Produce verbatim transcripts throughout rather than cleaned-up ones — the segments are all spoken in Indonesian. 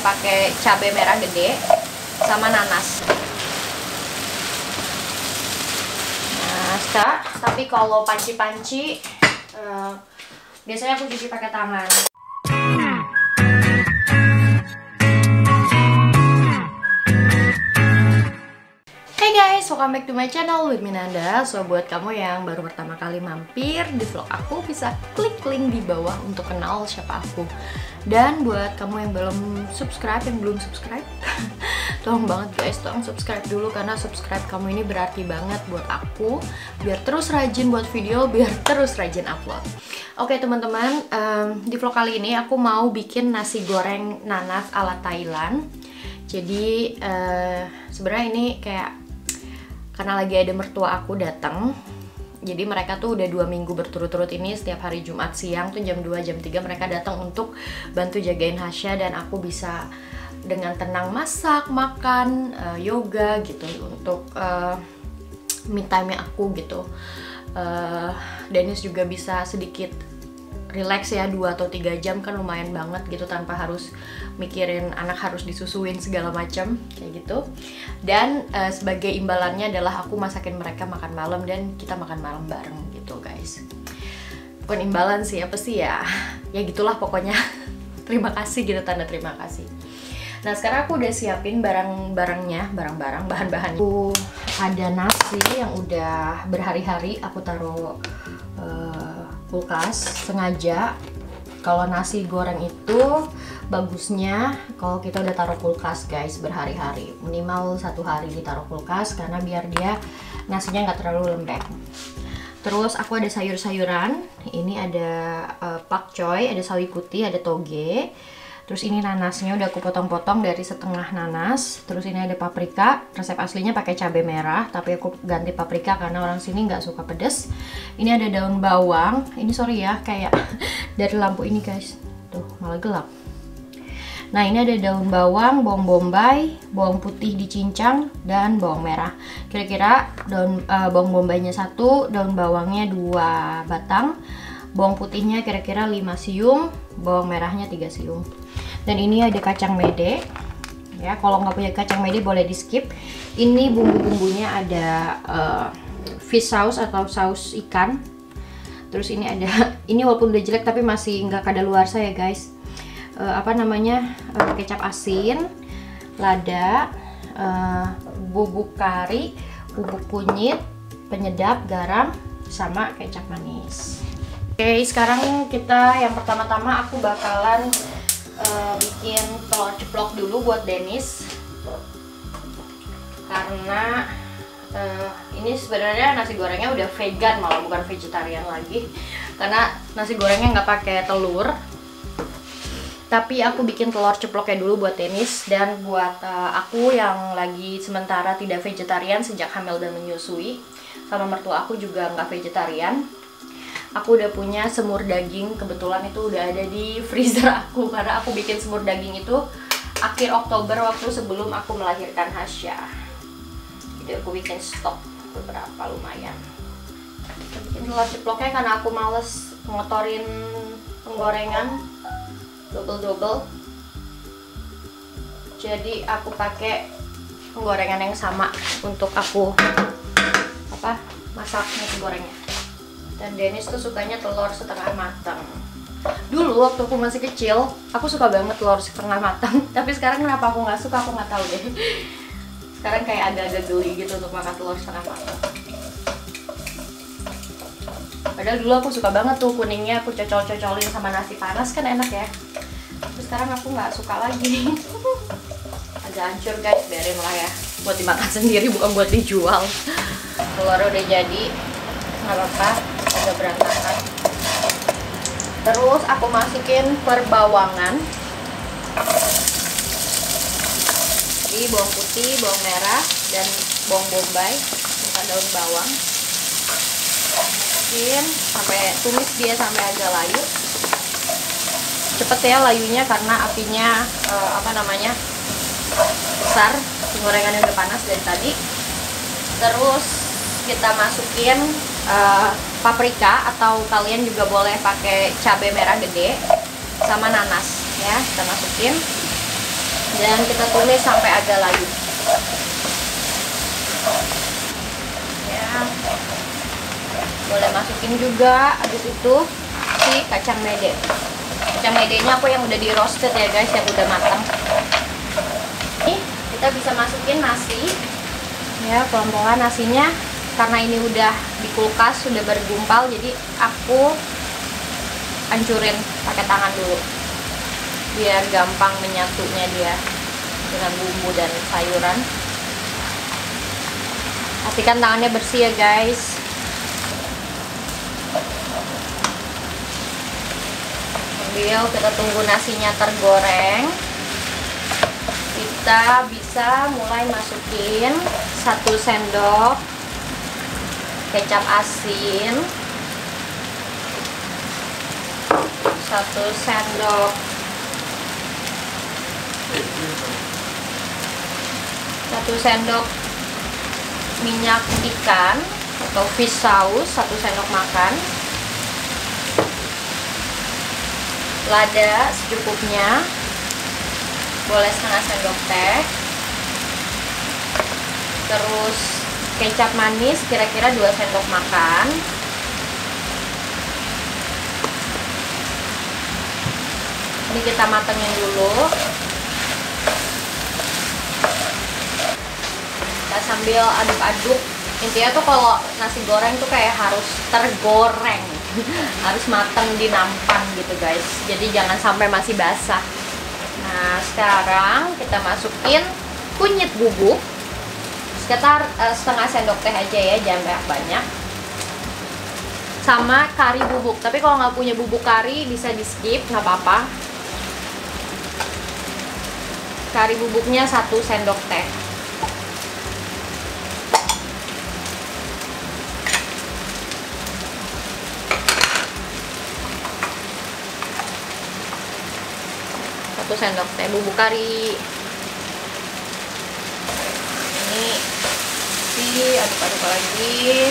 pakai cabai merah gede sama nanas. Nah, Kak, tapi kalau panci-panci uh, biasanya aku cuci pakai tangan. Hey guys, welcome back to my channel with Minanda. So buat kamu yang baru pertama kali mampir di vlog aku, bisa klik link di bawah untuk kenal siapa aku. Dan buat kamu yang belum subscribe, yang belum subscribe, tolong banget guys, tolong subscribe dulu, karena subscribe kamu ini berarti banget buat aku, biar terus rajin buat video, biar terus rajin upload. Oke teman-teman, um, di vlog kali ini aku mau bikin nasi goreng nanas ala Thailand. Jadi uh, sebenarnya ini kayak karena lagi ada mertua aku datang, jadi mereka tuh udah dua minggu berturut-turut ini setiap hari Jumat siang tuh jam dua jam tiga mereka datang untuk bantu jagain Hasya, dan aku bisa dengan tenang masak, makan, uh, yoga gitu untuk uh, me time aku gitu. uh, Dennis juga bisa sedikit relax ya, dua atau tiga jam kan lumayan banget gitu, tanpa harus mikirin anak harus disusuin segala macam kayak gitu. Dan uh, sebagai imbalannya adalah aku masakin mereka makan malam dan kita makan malam bareng gitu guys. Bukan imbalan sih, apa sih ya, ya gitulah pokoknya. Terima kasih gitu, tanda terima kasih. Nah sekarang aku udah siapin barang-barangnya, barang-barang bahan-bahan. Aku ada nasi yang udah berhari-hari aku taruh uh, kulkas sengaja. Kalau nasi goreng itu bagusnya kalau kita udah taruh kulkas guys berhari-hari, minimal satu hari ditaruh kulkas, karena biar dia nasinya nggak terlalu lembek. Terus aku ada sayur-sayuran, ini ada uh, pakcoy, ada sawi putih, ada toge. Terus ini nanasnya udah aku potong-potong dari setengah nanas. Terus ini ada paprika, resep aslinya pakai cabai merah, tapi aku ganti paprika karena orang sini nggak suka pedes. Ini ada daun bawang, ini sorry ya kayak dari lampu ini guys, tuh malah gelap. Nah ini ada daun bawang, bawang bombay, bawang putih dicincang, dan bawang merah. Kira-kira daun uh, bawang bombaynya satu, daun bawangnya dua batang, bawang putihnya kira-kira lima siung, bawang merahnya tiga siung. Dan ini ada kacang mede ya, kalau nggak punya kacang mede boleh di skip. Ini bumbu-bumbunya ada uh, fish sauce atau saus ikan. Terus ini ada, ini walaupun udah jelek tapi masih nggak kadaluarsa ya guys, uh, apa namanya, uh, kecap asin, lada, uh, bubuk kari, bubuk kunyit, penyedap, garam, sama kecap manis. Oke, sekarang kita yang pertama-tama aku bakalan uh, bikin telur ceplok dulu buat Dennis, karena uh, ini sebenarnya nasi gorengnya udah vegan, malah bukan vegetarian lagi, karena nasi gorengnya nggak pakai telur. Tapi aku bikin telur ceploknya dulu buat Dennis, dan buat uh, aku yang lagi sementara tidak vegetarian sejak hamil dan menyusui, sama mertua aku juga nggak vegetarian. Aku udah punya semur daging, kebetulan itu udah ada di freezer aku, karena aku bikin semur daging itu akhir Oktober waktu sebelum aku melahirkan Hasya. Jadi aku bikin stok beberapa lumayan. Bikin telur ceploknya karena aku males ngotorin penggorengan double-double. Jadi aku pakai penggorengan yang sama untuk aku apa masak nasi gorengnya. Dan Dennis tuh sukanya telur setengah matang. Dulu waktu aku masih kecil, aku suka banget telur setengah matang. Tapi sekarang kenapa aku nggak suka, aku nggak tahu deh. Sekarang kayak agak-agak geli gitu untuk makan telur setengah matang. Padahal dulu aku suka banget tuh kuningnya, aku cocol-cocolin sama nasi panas kan enak ya. Tapi sekarang aku nggak suka lagi. Agak hancur guys, biarin lah ya. Buat dimakan sendiri, bukan buat dijual. Telurnya udah jadi, nggak apa-apa, agak berantakan. Terus aku masukin perbawangan, jadi bawang putih, bawang merah, dan bawang bombay, bukan daun bawang. Masukin sampai tumis dia sampai agak layu. Cepet ya layunya karena apinya uh, apa namanya besar, gorengannya udah panas dari tadi. Terus kita masukin uh, paprika, atau kalian juga boleh pakai cabai merah gede, sama nanas ya, kita masukin. Dan kita tumis sampai agak layu. Ya. Boleh masukin juga habis itu si kacang mede. Kacang medenya aku yang udah di roasted ya guys, yang udah matang. Nih, kita bisa masukin nasi. Ya, pelan-pelan nasinya karena ini udah di kulkas, sudah bergumpal, jadi aku hancurin pakai tangan dulu. Biar gampang menyatunya dia dengan bumbu dan sayuran. Pastikan tangannya bersih ya guys. Sambil kita tunggu nasinya tergoreng, kita bisa mulai masukin satu sendok kecap asin, satu sendok satu sendok minyak ikan atau fish sauce, satu sendok makan, lada secukupnya, boleh setengah sendok teh, terus kecap manis kira-kira dua sendok makan, ini kita matengin dulu. Kita sambil aduk-aduk. Intinya tuh kalau nasi goreng tuh kayak harus tergoreng, harus mateng di nampan gitu guys, jadi jangan sampai masih basah. Nah sekarang kita masukin kunyit bubuk sekitar uh, setengah sendok teh aja ya, jangan banyak. Sama kari bubuk, tapi kalau nggak punya bubuk kari bisa di skip, nggak apa-apa. Kari bubuknya satu sendok teh. Satu sendok teh bubuk kari. Ini diaduk-aduk lagi.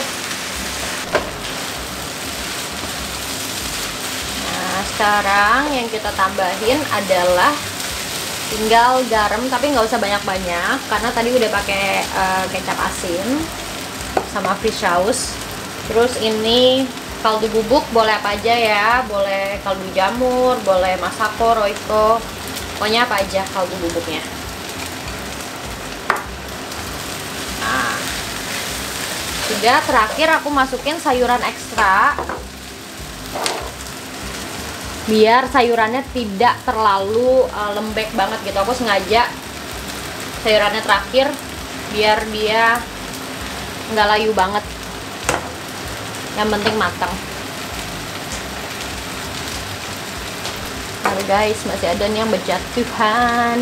Nah sekarang yang kita tambahin adalah tinggal garam, tapi nggak usah banyak-banyak karena tadi udah pakai uh, kecap asin sama fish sauce. Terus ini kaldu bubuk boleh apa aja ya, boleh kaldu jamur, boleh masako, roiko, pokoknya apa aja kaldu bubuknya. Nah, sudah. Terakhir aku masukin sayuran ekstra biar sayurannya tidak terlalu uh, lembek banget gitu. Aku sengaja sayurannya terakhir biar dia nggak layu banget, yang penting matang. Nah guys, masih ada nih yang berjatuhan.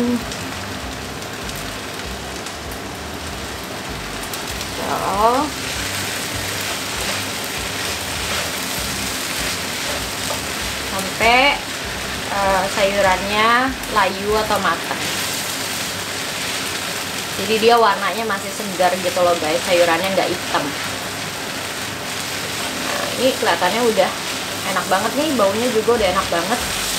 So, sampai uh, sayurannya layu atau matang. Jadi dia warnanya masih segar gitu loh guys, sayurannya nggak hitam. Nah ini kelihatannya udah enak banget nih, baunya juga udah enak banget.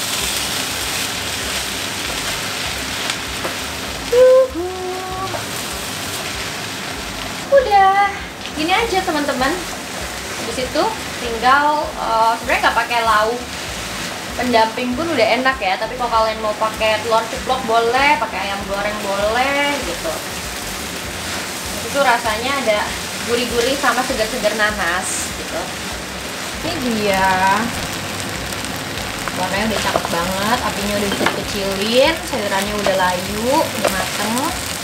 Udah gini aja teman-teman. Habis itu tinggal uh, sebenarnya nggak pakai lauk pendamping pun udah enak ya, tapi kalau kalian mau pakai telur ceplok boleh, pakai ayam goreng boleh gitu. Itu rasanya ada gurih-gurih sama segar-segar nanas gitu. Ini dia warnanya udah cakep banget, apinya udah bisa dikecilin, sayurannya udah layu, udah mateng,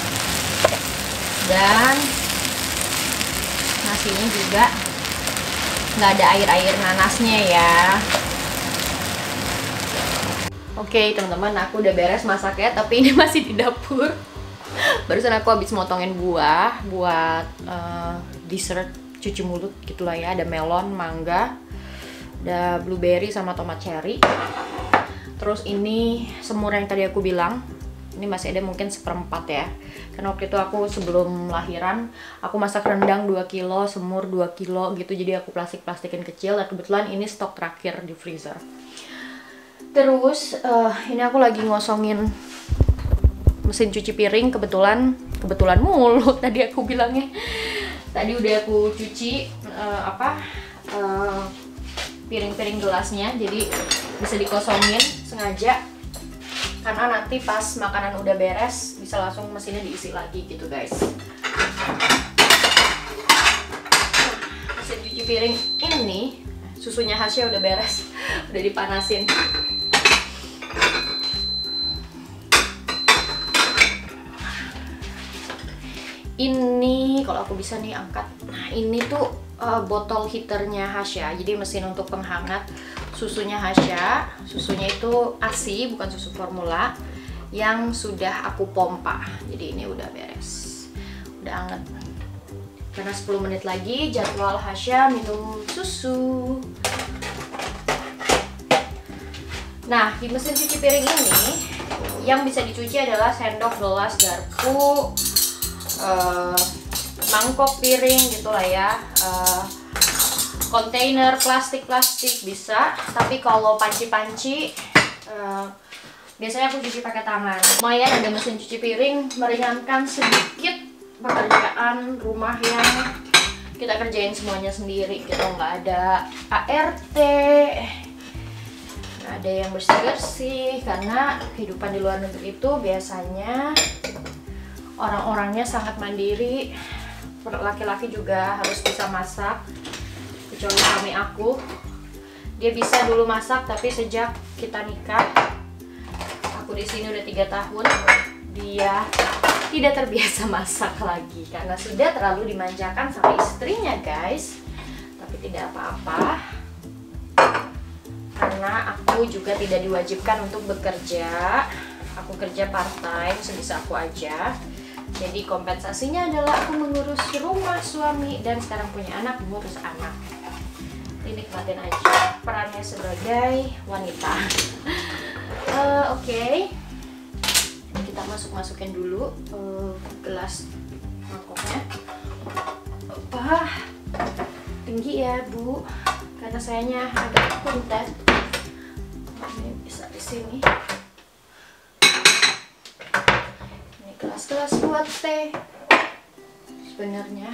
dan nasinya juga nggak ada air-air nanasnya ya. Oke teman-teman, aku udah beres masaknya, tapi ini masih di dapur. Barusan aku habis motongin buah buat uh, dessert cuci mulut gitulah ya. Ada melon, mangga, ada blueberry sama tomat cherry. Terus ini semur yang tadi aku bilang, ini masih ada mungkin seperempat ya, karena waktu itu aku sebelum lahiran aku masak rendang dua kilo, semur dua kilo gitu, jadi aku plastik-plastikin kecil, dan kebetulan ini stok terakhir di freezer. Terus uh, ini aku lagi ngosongin mesin cuci piring kebetulan kebetulan mulu tadi aku bilangnya. Tadi udah aku cuci uh, apa uh, piring-piring gelasnya, jadi bisa dikosongin sengaja karena nanti pas makanan udah beres bisa langsung mesinnya diisi lagi gitu guys. Mesin cuci piring ini susunya Hasya udah beres, udah dipanasin. Ini kalau aku bisa nih angkat. Nah ini tuh uh, botol heaternya Hasya, jadi mesin untuk penghangat susunya Hasya. Susunya itu A S I, bukan susu formula, yang sudah aku pompa. Jadi ini udah beres, udah anget. Karena sepuluh menit lagi jadwal Hasya minum susu. Nah di mesin cuci piring ini yang bisa dicuci adalah sendok, gelas, garpu, Uh, mangkok, piring gitulah ya, uh, kontainer plastik-plastik bisa. Tapi kalau panci-panci uh, biasanya aku cuci pakai tangan. Lumayan ada mesin cuci piring, meringankan sedikit pekerjaan rumah yang kita kerjain semuanya sendiri gitu, nggak ada A R T, nggak ada yang bersih-bersih. Karena kehidupan di luar negeri itu biasanya orang-orangnya sangat mandiri, laki-laki juga harus bisa masak, kecuali suami aku. Dia bisa dulu masak, tapi sejak kita nikah, aku di sini udah tiga tahun, dia tidak terbiasa masak lagi karena sudah terlalu dimanjakan sama istrinya guys. Tapi tidak apa-apa, karena aku juga tidak diwajibkan untuk bekerja. Aku kerja part time sebisa aku aja. Jadi kompensasinya adalah aku mengurus rumah suami dan sekarang punya anak, mengurus anak. Ini nikmatin aja perannya sebagai wanita. uh, Oke, okay. Kita masuk-masukin dulu uh, gelas mangkoknya. Wah, tinggi ya Bu, karena sayanya agak punten. Ini bisa di sini. Gelas-gelas buat teh sebenarnya.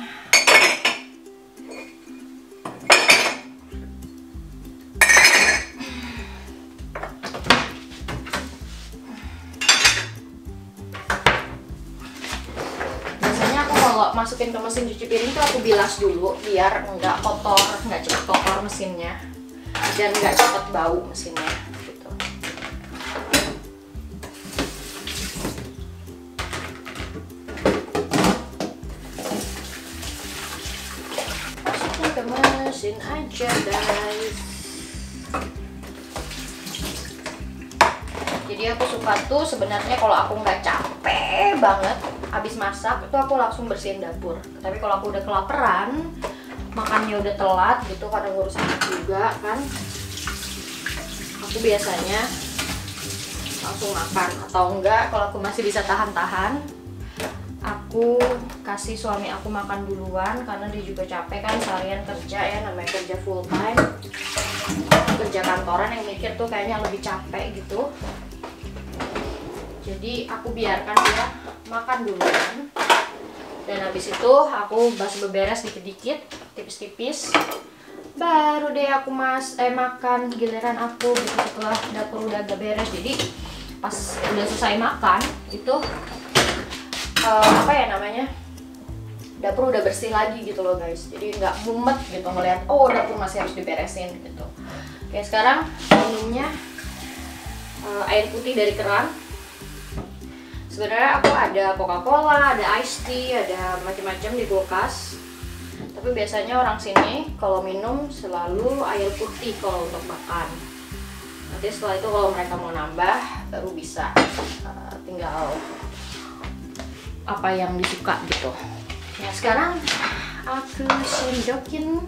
Biasanya aku kalau masukin ke mesin cuci piring itu aku bilas dulu biar nggak kotor, nggak cepet kotor mesinnya dan nggak cepet bau mesinnya. Mesin aja guys. Jadi aku suka tuh sebenarnya kalau aku nggak capek banget habis masak itu aku langsung bersihin dapur. Tapi kalau aku udah kelaparan, makannya udah telat gitu karena ngurus anak juga kan, aku biasanya langsung makan. Atau enggak, kalau aku masih bisa tahan-tahan, aku kasih suami aku makan duluan karena dia juga capek kan seharian kerja ya, namanya kerja full time, kerja kantoran yang mikir tuh kayaknya lebih capek gitu. Jadi aku biarkan dia makan duluan dan habis itu aku basuh beberes dikit-dikit, tipis-tipis, baru deh aku mas eh makan giliran aku gitu setelah dapur udah agak beres. Jadi pas udah selesai makan itu Uh, apa ya namanya, dapur udah bersih lagi gitu loh guys. Jadi nggak mumet gitu ngeliat oh dapur masih harus diberesin gitu. Oke, sekarang minumnya uh, air putih dari keran. Sebenarnya aku ada Coca-Cola, ada iced tea, ada macam-macam di kulkas. Tapi biasanya orang sini kalau minum selalu air putih kalau untuk makan. Nanti setelah itu kalau mereka mau nambah baru bisa, uh, tinggal apa yang disuka gitu. Ya sekarang aku sendokin.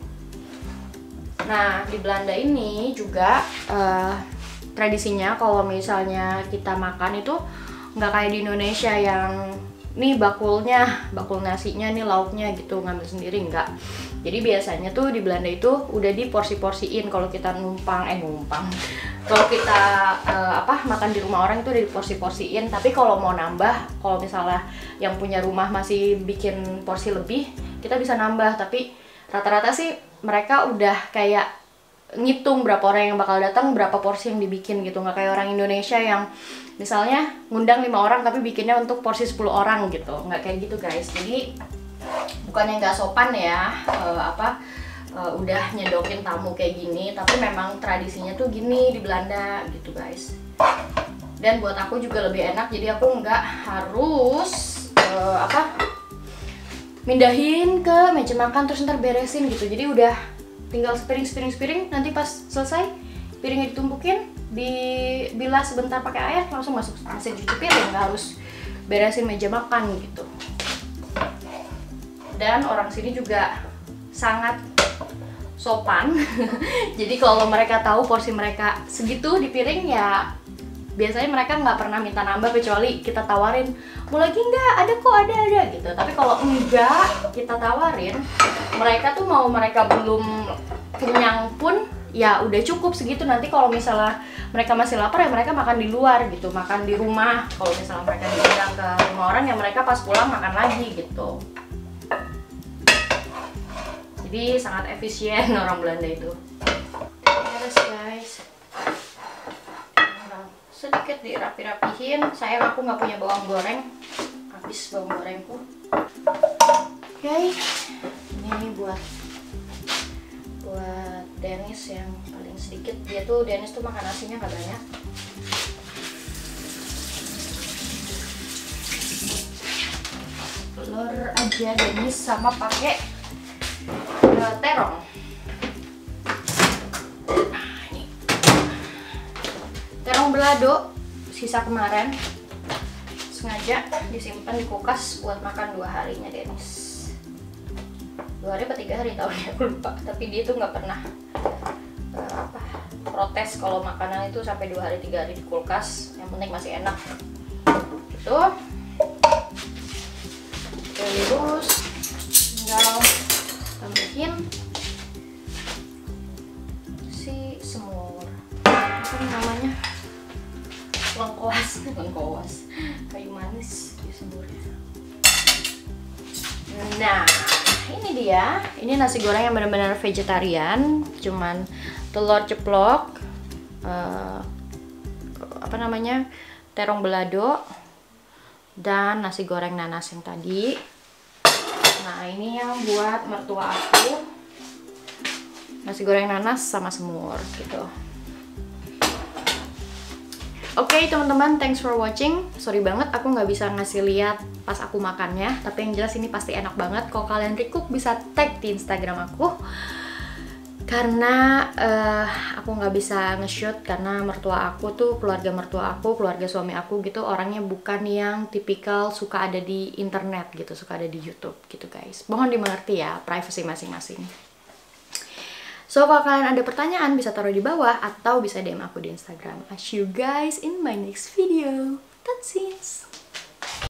Nah di Belanda ini juga uh, tradisinya kalau misalnya kita makan itu nggak kayak di Indonesia yang nih bakulnya, bakul nasinya nih lauknya gitu ngambil sendiri, nggak. Jadi biasanya tuh di Belanda itu udah diporsi-porsiin kalau kita numpang eh numpang kalau kita uh, apa makan di rumah orang itu udah diporsi-porsiin. Tapi kalau mau nambah, kalau misalnya yang punya rumah masih bikin porsi lebih, kita bisa nambah. Tapi rata-rata sih mereka udah kayak ngitung berapa orang yang bakal datang, berapa porsi yang dibikin gitu. Nggak kayak orang Indonesia yang misalnya ngundang lima orang tapi bikinnya untuk porsi sepuluh orang gitu. Nggak kayak gitu guys. Jadi bukannya nggak sopan ya, uh, apa uh, udah nyedokin tamu kayak gini, tapi memang tradisinya tuh gini di Belanda gitu guys. Dan buat aku juga lebih enak, jadi aku nggak harus uh, apa mindahin ke meja makan terus ntar beresin gitu. Jadi udah tinggal sepiring sepiring sepiring, nanti pas selesai piringnya ditumpukin, dibilas sebentar pakai air, langsung masuk mesin cuci piring, nggak harus beresin meja makan gitu. Dan orang sini juga sangat sopan. Jadi kalau mereka tahu porsi mereka segitu di piring, ya biasanya mereka nggak pernah minta nambah kecuali kita tawarin, mau lagi nggak, ada kok, ada ada gitu. Tapi kalau enggak kita tawarin, mereka tuh mau mereka belum kenyang pun ya udah cukup segitu. Nanti kalau misalnya mereka masih lapar ya mereka makan di luar gitu, makan di rumah. Kalau misalnya mereka diundang ke rumah orang ya mereka pas pulang makan lagi gitu. Jadi sangat efisien orang Belanda itu. Beres guys. Sedikit dirapi-rapihin. Sayang aku nggak punya bawang goreng, habis bawang gorengku. Oke, okay. Ini buat buat Dennis yang paling sedikit. Dia tuh Dennis tuh makan nasinya nggak banyak. Telur aja Dennis sama pakai uh, terong. Terong belado sisa kemarin, sengaja disimpan di kulkas buat makan dua harinya Dennis. Dua hari apa tiga hari tahu ya, aku lupa. Tapi dia tuh nggak pernah uh, apa protes kalau makanan itu sampai dua hari tiga hari di kulkas. Yang penting masih enak. Gitu. Terus tinggal tambahin si semur. Apa namanya? Lengkoas, lengkoas, kayu manis di semurnya. Nah, ini dia. Ini nasi goreng yang benar-benar vegetarian, cuman telur ceplok, uh, apa namanya, terong belado, dan nasi goreng nanas yang tadi. Nah, ini yang buat mertua aku, nasi goreng nanas sama semur gitu. Oke okay, teman-teman, thanks for watching. Sorry banget aku nggak bisa ngasih lihat pas aku makannya, tapi yang jelas ini pasti enak banget. Kalau kalian recook bisa tag di Instagram aku, karena uh, aku nggak bisa nge-shoot karena mertua aku tuh, keluarga mertua aku, keluarga suami aku gitu, orangnya bukan yang tipikal suka ada di internet gitu, suka ada di YouTube gitu guys. Mohon dimengerti ya, privacy masing-masing. So, kalau kalian ada pertanyaan bisa taruh di bawah atau bisa D M aku di Instagram. I'll see you guys in my next video. That's it.